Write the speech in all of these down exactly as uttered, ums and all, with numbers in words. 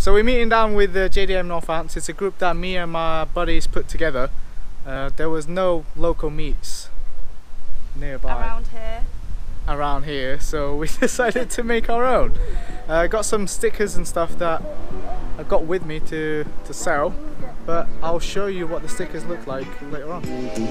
So we're meeting down with the J D M Northants. It's a group that me and my buddies put together. Uh, there was no local meets nearby around here. around here, so we decided to make our own. Uh, got some stickers and stuff that I got with me to, to sell, but I'll show you what the stickers look like later on.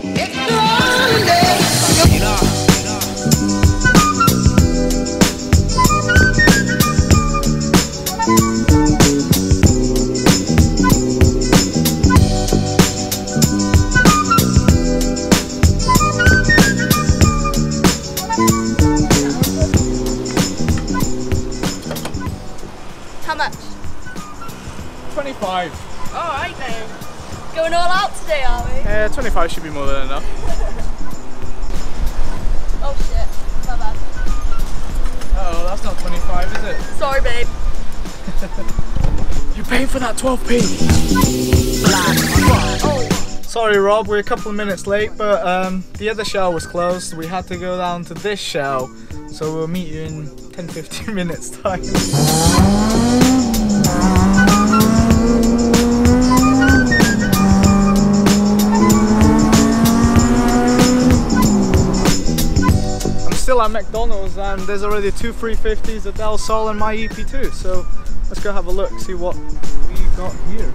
How much? twenty-five. Alright then. Going all out today, are we? Yeah, twenty-five should be more than enough. Oh shit, my bad. Uh oh, that's not twenty-five, is it? Sorry babe. You paying for that twelve p? Oh. Sorry Rob, we're a couple of minutes late, but um, the other shell was closed. We had to go down to this shell, so we'll meet you in ten to fifteen minutes time. I'm still at McDonald's and there's already two three fifties, a Del Sol and my E P two, so let's go have a look, see what we got here.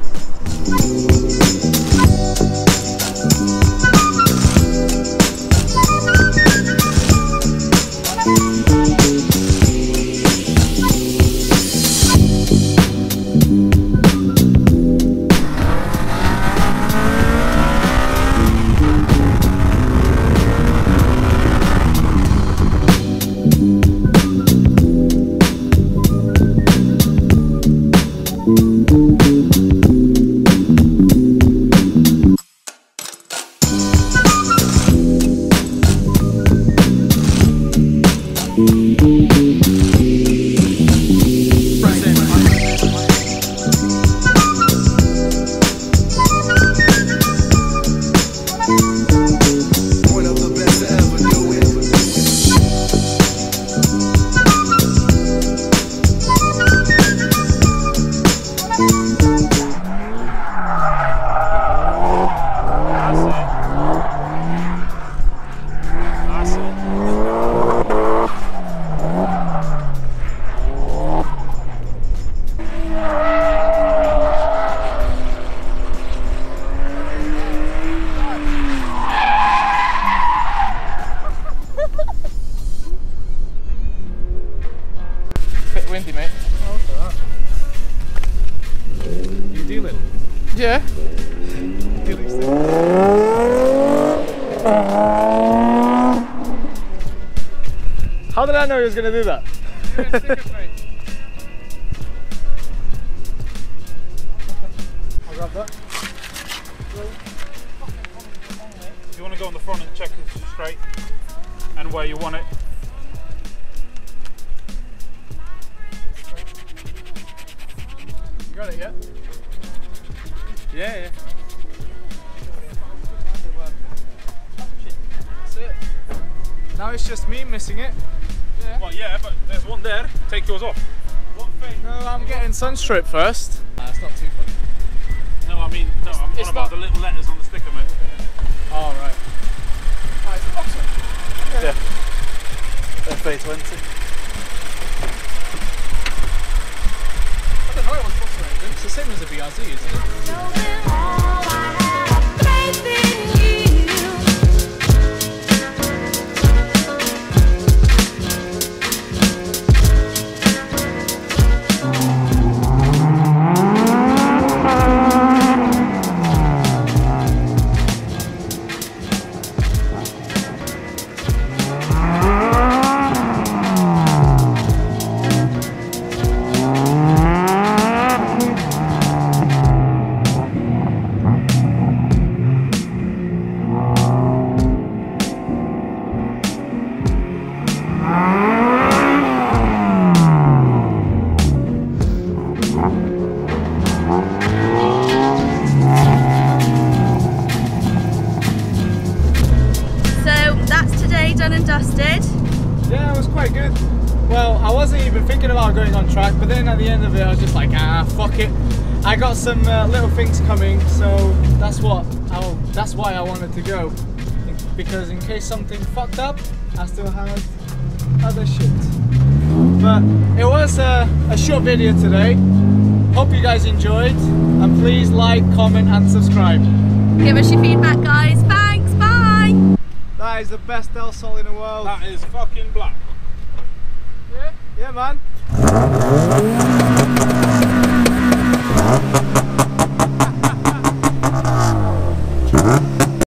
Windy, mate. Oh, what's that? You dealing? Yeah. Dealing stick. How did I know he was going to do that? You're in stickers, mate. I'll grab that. You want to go on the front and check it's straight and where you want it. Got it yet? Yeah, yeah. That's it. Now it's just me missing it. Yeah. Well, yeah, but there's one there. Take yours off. One thing. No, I'm getting sunstrip first. Nah, it's not too funny. No, I mean, no, I'm it's on about not... the little letters on the sticker, mate. Oh, right. Oh, it's a boxer. Okay. Yeah. F A twenty. I don't know it was boxer engine. It's the same as a B R Z, isn't it? Done and dusted. Yeah, it was quite good. well, I wasn't even thinking about going on track, but then at the end of it I was just like, ah, fuck it. I got some uh, little things coming, so that's what I'll, that's why I wanted to go, because in case something fucked up, I still had other shit. But it was a, a short video today. Hope you guys enjoyed, and please like, comment and subscribe. Give us your feedback, guys. Thanks, bye! That is the best Del Sol in the world. That is fucking black. Yeah, yeah man.